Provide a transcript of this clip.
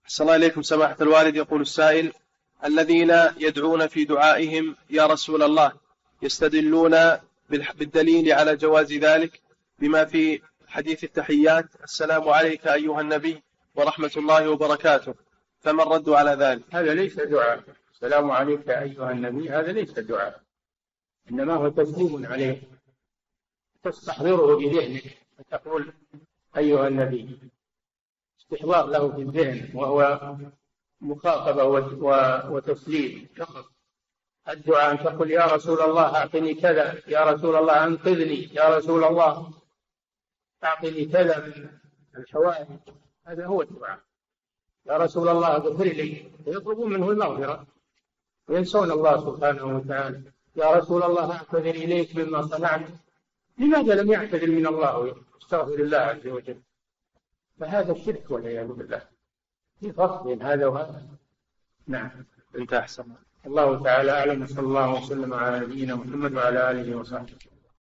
أحسن الله إليكم سماحة الوالد. يقول السائل: الذين يدعون في دعائهم يا رسول الله يستدلون بالدليل على جواز ذلك بما في حديث التحيات: السلام عليك أيها النبي ورحمة الله وبركاته، فما الرد على ذلك؟ هذا ليس دعاء. السلام عليك أيها النبي هذا ليس دعاء، إنما هو تسليم عليه، تستحضره بذهنك وتقول أيها النبي، استحضار له في الذهن، وهو مخاطبة وتسليم فقط. الدعاء أن تقول يا رسول الله أعطني كذا، يا رسول الله أنقذني، يا رسول الله أعطني كذا من الحوائج، هذا هو الدعاء. يا رسول الله اغفر لي، ويطلبون منه المغفرة وينسون الله سبحانه وتعالى. يا رسول الله أعتذر إليك مما صنعت، لماذا لم يعتذر من الله ويستغفر الله عز وجل؟ فهذا الشرك والعياذ بالله، في فرق بين هذا وهذا. نعم. انت أحسن. الله تعالى أعلم، صلى الله وسلم على نبينا محمد وعلى آله وصحبه.